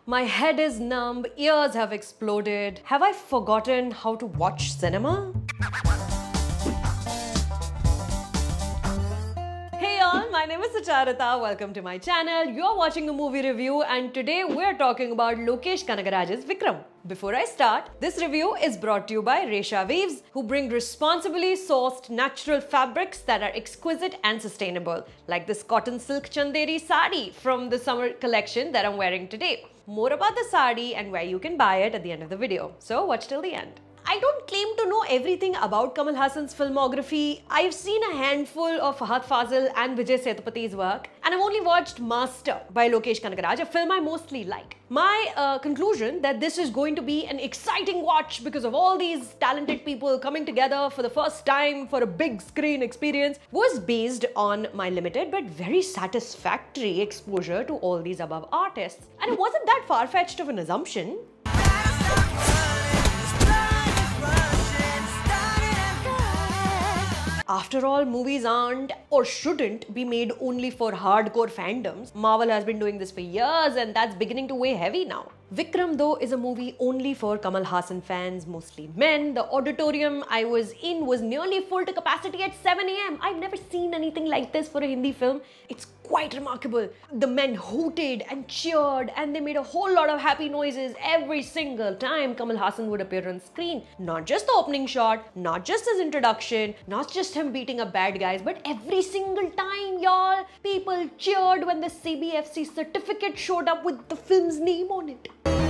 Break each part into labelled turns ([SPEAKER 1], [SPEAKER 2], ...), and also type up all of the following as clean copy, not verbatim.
[SPEAKER 1] My head is numb, ears have exploded. Have I forgotten how to watch cinema? Hey all, my name is Sucharita. Welcome to my channel. You're watching a movie review and today we're talking about Lokesh Kanagaraj's Vikram. Before I start, this review is brought to you by Resha Weaves, who bring responsibly sourced natural fabrics that are exquisite and sustainable, like this cotton silk chanderi sari from the summer collection that I'm wearing today. More about the sari and where you can buy it at the end of the video, so watch till the end. I don't claim to know everything about Kamal Haasan's filmography. I've seen a handful of Fahad Fazil and Vijay Sethupathe's work, and I've only watched Master by Lokesh Kanagaraj, a film I mostly like. My conclusion that this is going to be an exciting watch because of all these talented people coming together for the first time for a big screen experience was based on my limited but very satisfactory exposure to all these above artists. And it wasn't that far-fetched of an assumption. After all, movies aren't or shouldn't be made only for hardcore fandoms. Marvel has been doing this for years and that's beginning to weigh heavy now. Vikram though is a movie only for Kamal Haasan fans, mostly men. The auditorium I was in was nearly full to capacity at 7 AM. I've never seen anything like this for a Hindi film. It's quite remarkable. The men hooted and cheered and they made a whole lot of happy noises every single time Kamal Haasan would appear on screen. Not just the opening shot, not just his introduction, not just him beating up bad guys, but every single time, y'all, people cheered when the CBFC certificate showed up with the film's name on it.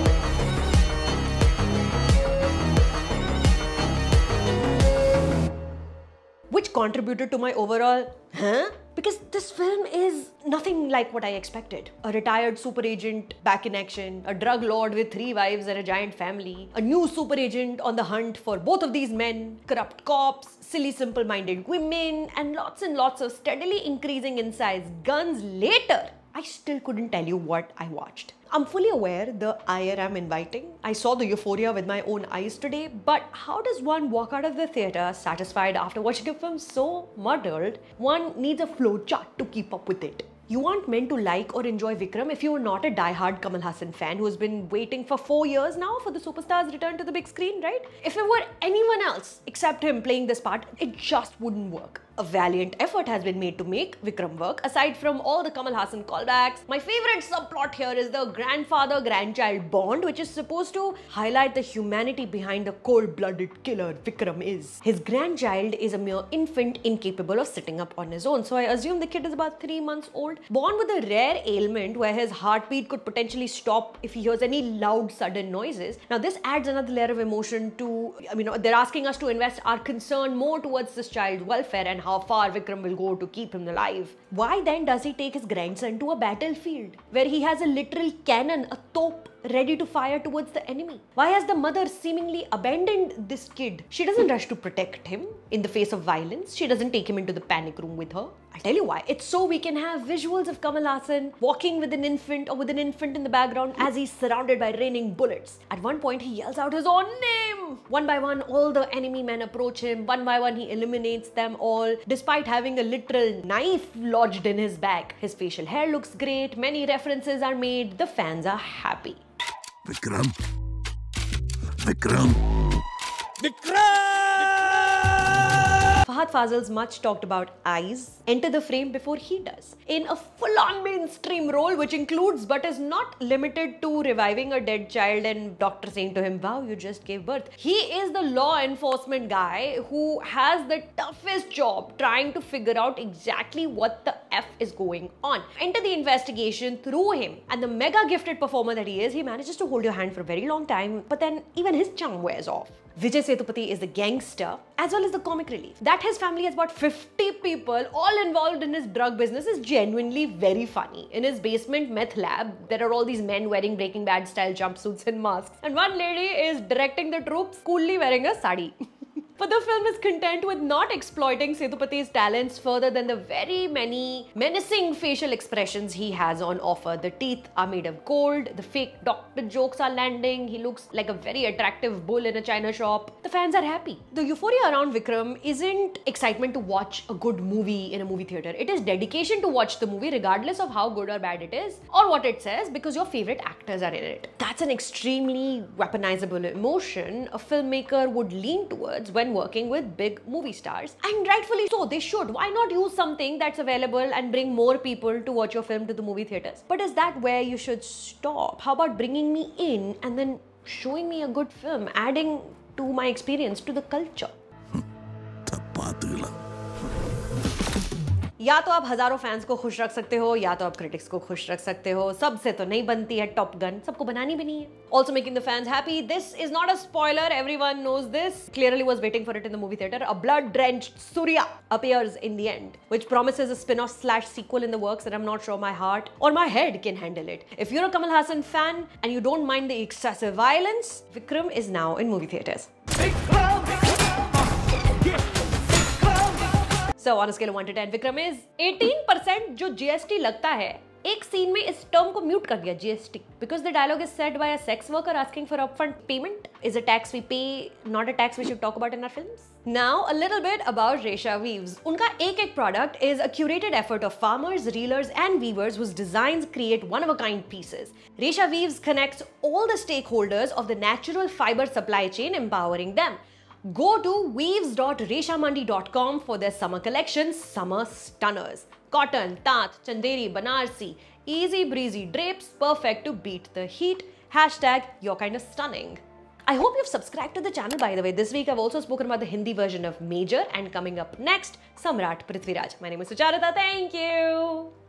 [SPEAKER 1] Which contributed to my overall, because this film is nothing like what I expected. A retired super agent back in action, a drug lord with 3 wives and a giant family, a new super agent on the hunt for both of these men, corrupt cops, silly simple-minded women, and lots of steadily increasing in size guns later. I still couldn't tell you what I watched. I'm fully aware the ire I'm inviting. I saw the euphoria with my own eyes today, but how does one walk out of the theatre satisfied after watching a film so muddled? One needs a flowchart to keep up with it. You aren't meant to like or enjoy Vikram if you're not a die-hard Kamal Haasan fan who's been waiting for 4 years now for the superstar's return to the big screen, right? If it were anyone else except him playing this part, it just wouldn't work. A valiant effort has been made to make Vikram work. Aside from all the Kamal Haasan callbacks, my favorite subplot here is the grandfather-grandchild bond, which is supposed to highlight the humanity behind the cold-blooded killer Vikram is. His grandchild is a mere infant incapable of sitting up on his own, so I assume the kid is about 3 months old. Born with a rare ailment where his heartbeat could potentially stop if he hears any loud, sudden noises. Now this adds another layer of emotion to, they're asking us to invest our concern more towards this child's welfare and how far Vikram will go to keep him alive. Why then does he take his grandson to a battlefield where he has a literal cannon, a tope, ready to fire towards the enemy? Why has the mother seemingly abandoned this kid? She doesn't rush to protect him in the face of violence. She doesn't take him into the panic room with her. I'll tell you why. It's so we can have visuals of Kamal Haasan walking with an infant or with an infant in the background as he's surrounded by raining bullets. At one point, he yells out his own name. One by one, all the enemy men approach him. One by one, he eliminates them all, despite having a literal knife lodged in his back. His facial hair looks great. Many references are made. The fans are happy.
[SPEAKER 2] Vikram. Vikram.
[SPEAKER 1] Fahad Fazil's much talked about eyes enter the frame before he does, in a full-on mainstream role which includes but is not limited to reviving a dead child and doctor saying to him, wow, you just gave birth. He is the law enforcement guy who has the toughest job trying to figure out exactly what the F is going on. Enter the investigation through him, and the mega gifted performer that he is, he manages to hold your hand for a very long time, but then even his charm wears off. Vijay Sethupathi is the gangster as well as the comic relief. That his family has about 50 people all involved in his drug business is genuinely very funny. In his basement meth lab, there are all these men wearing Breaking Bad style jumpsuits and masks, and one lady is directing the troops coolly wearing a sari. But the film is content with not exploiting Sethupathe's talents further than the very many menacing facial expressions he has on offer. The teeth are made of gold, the fake doctor jokes are landing, he looks like a very attractive bull in a china shop. The fans are happy. The euphoria around Vikram isn't excitement to watch a good movie in a movie theater. It is dedication to watch the movie regardless of how good or bad it is or what it says, because your favorite actors are in it. That's an extremely weaponizable emotion a filmmaker would lean towards when working with big movie stars, and rightfully so. They should. Why not use something that's available and bring more people to watch your film to the movie theaters? But is that where you should stop? How about bringing me in and then showing me a good film, adding to my experience, to the culture? या तो आप हजारों fans को खुश रख सकते हो, या तो आप क्रिटिक्स को खुश रख सकते हो. सबसे तो नहीं बनती है टॉप गन, सबको बनानी भी नहीं है. Also making the fans happy. This is not a spoiler. Everyone knows this. Clearly was waiting for it in the movie theater. A blood-drenched Surya appears in the end, which promises a spin-off / sequel in the works that I'm not sure my heart or my head can handle it. If you're a Kamal Haasan fan and you don't mind the excessive violence, Vikram is now in movie theaters. So on a scale of 1 to 10, Vikram is 18%. जो GST लगता है, एक scene में इस term को mute कर दिया, GST, because the dialogue is said by a sex worker asking for upfront payment. Is a tax we pay not a tax we should talk about in our films? Now a little bit about Resha Weaves. उनका एक product is a curated effort of farmers, reelers and weavers whose designs create one-of-a-kind pieces. Resha Weaves connects all the stakeholders of the natural fiber supply chain, empowering them. Go to weaves.reshamandi.com for their summer collection, Summer Stunners. Cotton, Tat, Chanderi, Banarsi, easy breezy drapes, perfect to beat the heat. Hashtag you're kind of stunning. I hope you've subscribed to the channel, by the way. This week I've also spoken about the Hindi version of Major, and coming up next, Samrat Prithviraj. My name is Sucharita. Thank you.